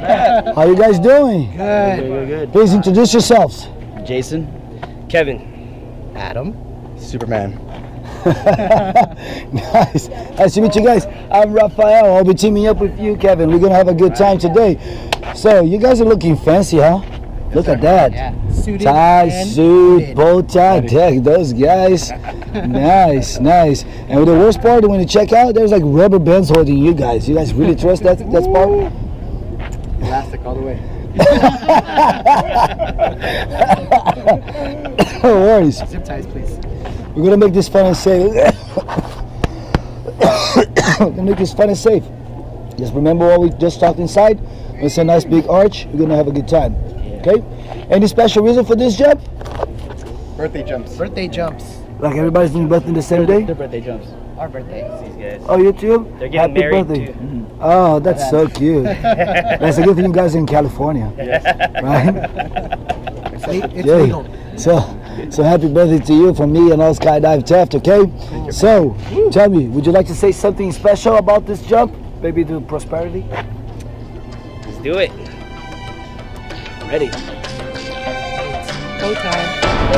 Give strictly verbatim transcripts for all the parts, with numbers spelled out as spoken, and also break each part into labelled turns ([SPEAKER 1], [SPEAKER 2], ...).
[SPEAKER 1] How you guys doing?
[SPEAKER 2] Good. Good, good, good.
[SPEAKER 1] Please introduce yourselves.
[SPEAKER 2] Jason. Kevin.
[SPEAKER 3] Adam.
[SPEAKER 2] Superman.
[SPEAKER 1] Nice. Nice to meet you guys. I'm Rafael. I'll be teaming up with you, Kevin. We're gonna have a good time today. So you guys are looking fancy, huh? Yes, Look sir. at that.
[SPEAKER 3] Yeah. Suited
[SPEAKER 1] tie, suit,
[SPEAKER 3] suited.
[SPEAKER 1] bow tie. Heck, those guys. Nice, nice. And the worst part, when you check out, there's like rubber bands holding you guys. You guys really trust that that part?
[SPEAKER 3] Elastic all the way.
[SPEAKER 1] No worries.
[SPEAKER 3] Zip ties, please.
[SPEAKER 1] We're gonna make this fun and safe. We're gonna make this fun and safe. Just remember what we just talked inside. It's a nice big arch. We're gonna have a good time. Okay? Any special reason for this jump?
[SPEAKER 3] Birthday jumps. Birthday jumps.
[SPEAKER 1] Like everybody's doing birthday the same day?
[SPEAKER 2] Their birthday jumps.
[SPEAKER 3] Our birthdays.
[SPEAKER 2] These guys.
[SPEAKER 1] Oh, you too?
[SPEAKER 2] They're getting
[SPEAKER 1] Happy
[SPEAKER 2] married
[SPEAKER 1] birthday.
[SPEAKER 2] too. Mm-hmm.
[SPEAKER 1] Oh, that's so cute. That's a good thing you guys are in California.
[SPEAKER 2] Yeah.
[SPEAKER 1] Right?
[SPEAKER 3] It's, le it's
[SPEAKER 1] Yay.
[SPEAKER 3] legal.
[SPEAKER 1] So, so happy birthday to you from me and all Skydive Taft, okay? So, tell me, would you like to say something special about this jump? Maybe to prosperity?
[SPEAKER 2] Let's do it. Ready.
[SPEAKER 3] Go time.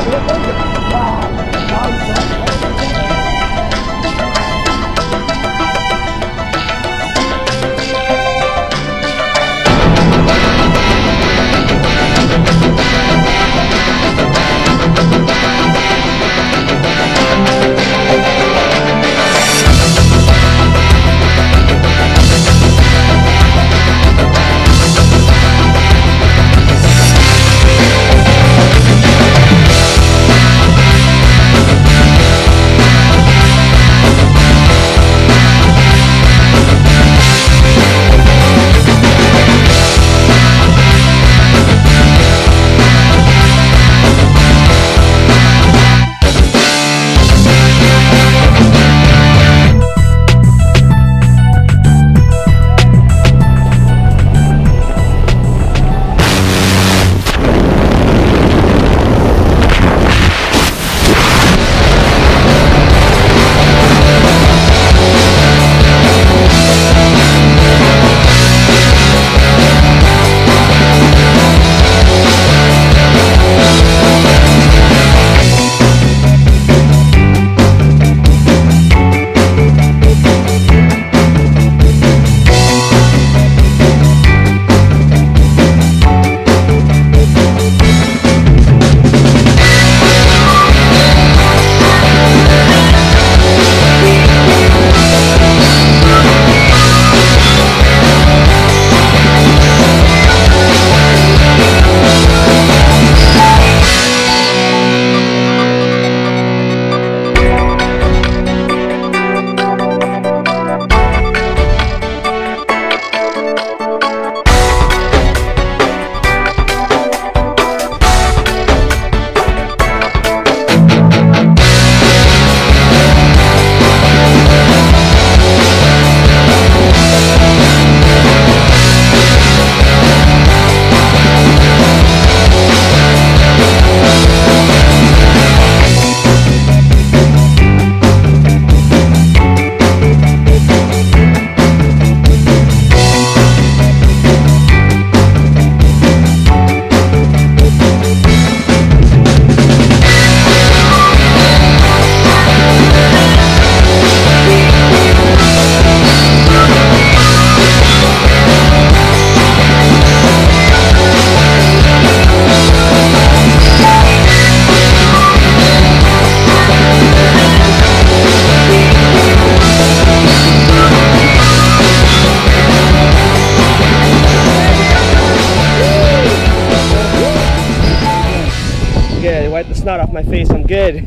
[SPEAKER 2] Wipe the snot off my face. I'm good.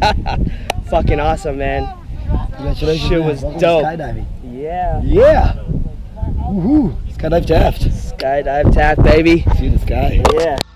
[SPEAKER 2] Fucking awesome, man.
[SPEAKER 1] Congratulations.
[SPEAKER 2] Shit
[SPEAKER 1] Man.
[SPEAKER 2] was
[SPEAKER 1] Welcome
[SPEAKER 2] dope.
[SPEAKER 1] to skydiving.
[SPEAKER 2] Yeah.
[SPEAKER 1] Yeah. Woohoo. Skydive Taft.
[SPEAKER 2] Skydive Taft, baby.
[SPEAKER 1] See the sky.
[SPEAKER 2] Yeah.